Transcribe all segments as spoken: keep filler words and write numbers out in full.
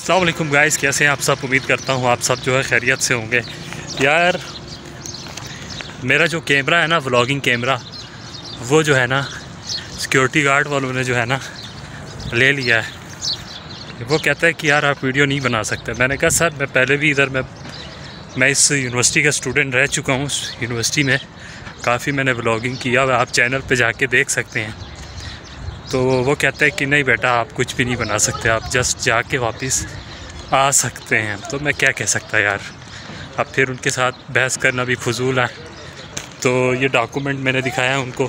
अस्सलाम वालेकुम गाइस, कैसे हैं आप सब। उम्मीद करता हूँ आप सब जो है खैरियत से होंगे। यार मेरा जो कैमरा है ना, व्लॉगिंग कैमरा, वो जो है ना सिक्योरिटी गार्ड वालों ने जो है ना ले लिया है। वो कहता है कि यार आप वीडियो नहीं बना सकते। मैंने कहा सर मैं पहले भी इधर मैं मैं इस यूनिवर्सिटी का स्टूडेंट रह चुका हूँ। यूनिवर्सिटी में काफ़ी मैंने व्लॉगिंग किया, आप चैनल पे जाके देख सकते हैं। तो वो कहता है कि नहीं बेटा आप कुछ भी नहीं बना सकते, आप जस्ट जाके वापस आ सकते हैं। तो मैं क्या कह सकता यार, अब फिर उनके साथ बहस करना भी फजूल है। तो ये डॉक्यूमेंट मैंने दिखाया उनको।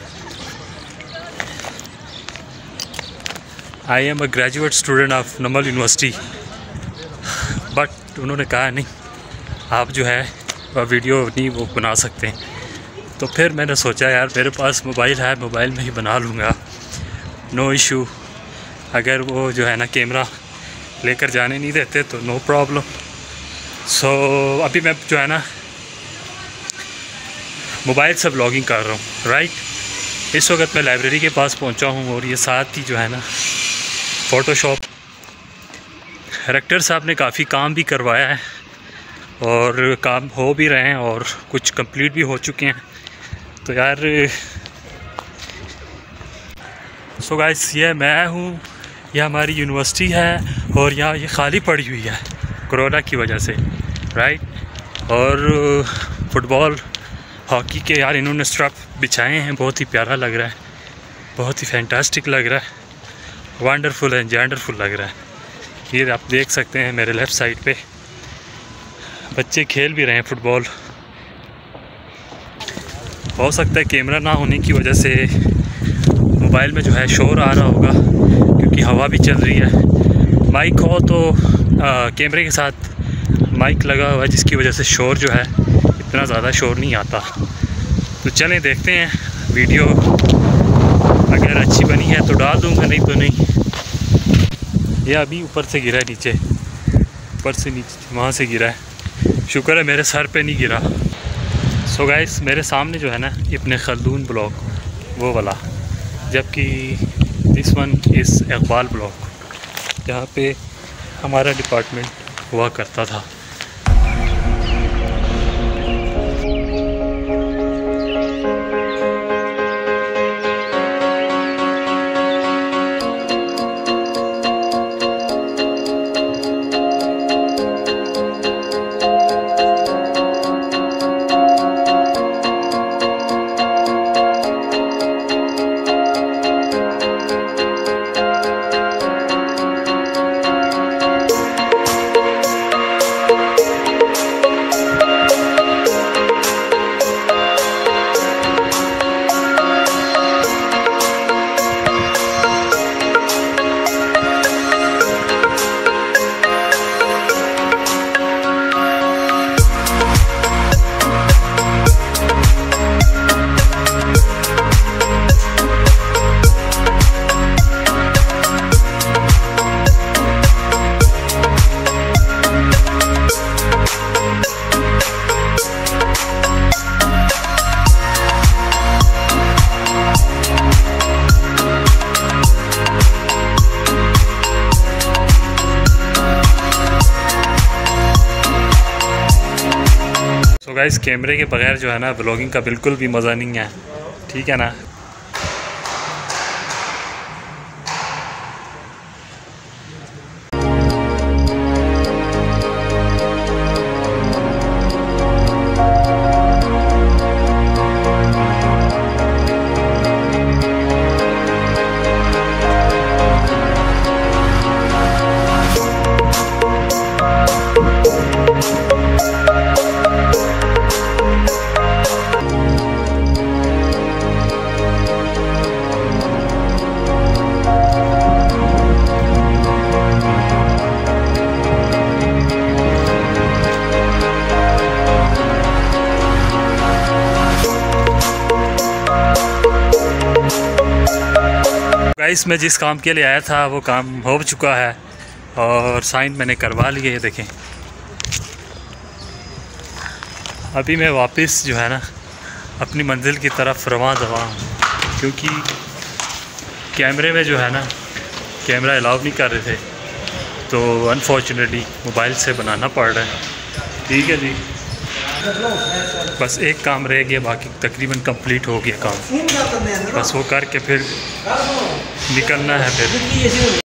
I am a graduate student of Namal university, but उन्होंने कहा नहीं आप जो है वीडियो नहीं वो बना सकते। तो फिर मैंने सोचा यार मेरे पास मोबाइल है, मोबाइल में ही बना लूँगा, नो इशू। अगर वो जो है ना कैमरा लेकर जाने नहीं देते तो नो प्रॉब्लम। सो अभी मैं जो है ना मोबाइल से ब्लॉगिंग कर रहा हूँ। राइट इस वक्त मैं लाइब्रेरी के पास पहुँचा हूँ और ये साथ ही जो है ना फ़ोटोशॉप रेक्टर साहब ने काफ़ी काम भी करवाया है और काम हो भी रहे हैं और कुछ कंप्लीट भी हो चुके हैं। तो यार सो गाइस ये मैं हूँ, यह हमारी यूनिवर्सिटी है और यहाँ ये खाली पड़ी हुई है कोरोना की वजह से। राइट और फुटबॉल हॉकी के यार इन्होंने स्ट्रप बिछाए हैं, बहुत ही प्यारा लग रहा है, बहुत ही फैंटास्टिक लग रहा है, वंडरफुल एंड जेंडरफुल लग रहा है। ये आप देख सकते हैं मेरे लेफ़्ट साइड पे बच्चे खेल भी रहे हैं फुटबॉल। हो सकता है कैमरा ना होने की वजह से मोबाइल में जो है शोर आ रहा होगा क्योंकि हवा भी चल रही है। माइक हो तो आ, कैमरे के साथ माइक लगा हुआ है जिसकी वजह से शोर जो है इतना ज़्यादा शोर नहीं आता। तो चलें देखते हैं वीडियो, अगर अच्छी बनी है तो डाल दूँगा, नहीं तो नहीं। ये अभी ऊपर से गिरा है, नीचे ऊपर से नीचे वहाँ से गिरा है, शुक्र है मेरे सर पे नहीं गिरा। सो गाइस मेरे सामने जो है ना इब्न खल्दून ब्लॉक वो वाला, जबकि this one is Iqbal block, जहाँ पे हमारा डिपार्टमेंट हुआ करता था। तो गाइस कैमरे के बगैर जो है ना ब्लॉगिंग का बिल्कुल भी मज़ा नहीं है, ठीक है ना। गाइस मैं जिस काम के लिए आया था वो काम हो चुका है और साइन मैंने करवा लिए। देखें अभी मैं वापस जो है ना अपनी मंजिल की तरफ रवां दवा हूँ, क्योंकि कैमरे में जो है ना कैमरा अलाउ नहीं कर रहे थे, तो अनफॉर्चुनेटली मोबाइल से बनाना पड़ रहा है। ठीक है जी, बस एक काम रह गया, बाकी तकरीबन कंप्लीट हो गया काम। बस वो करके फिर निकलना है फिर।